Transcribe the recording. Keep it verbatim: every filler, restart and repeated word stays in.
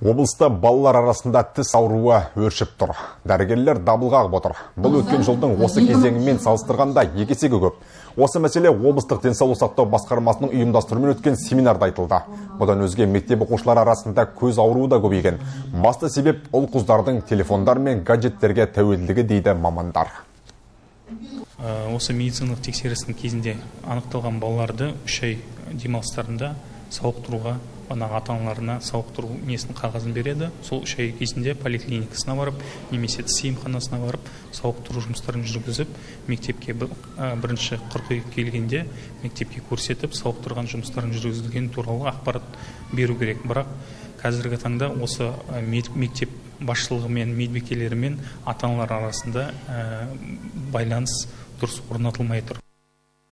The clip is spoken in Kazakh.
Облыста балалар арасында тіс ауруы өршіп тұр. Дәрігерлер дабыл қағып отыр. Бұл өткен жылдың осы кезеңімен салыстырғанда екі есеге көп. Осы мәселе облыстық денсаулық сақтау басқармасының ұйымдастыруымен өткен семинарда айтылды. Бұдан өзге мектеп оқушылары арасында көз ауруы да көбейген. Басты себеп ұл қыздардың телефондар мен гаджеттерге тәуелділігі дейді мамандар. Осы медициналық тексерістің кезінде анықталған балаларды үш ай демалыстарында сауықтыруға, ата-аналарына сауықтыру несін қағазын береді. Сол үш ай кезінде поликлиникасына барып, немесе тіс емханасына барып, сауықтыру жұмыстарын жүргізіп, мектепке бірінші қыркүйек келгенде мектепке көрсетіп, сауықтырған жұмыстарын жүргізілген туралы ақпарат беру керек. Бірақ қазіргі таңда осы мектеп басшылығы мен медбикелері мен ата-аналар арасында байланыс дұрыс орнатылмай тұр.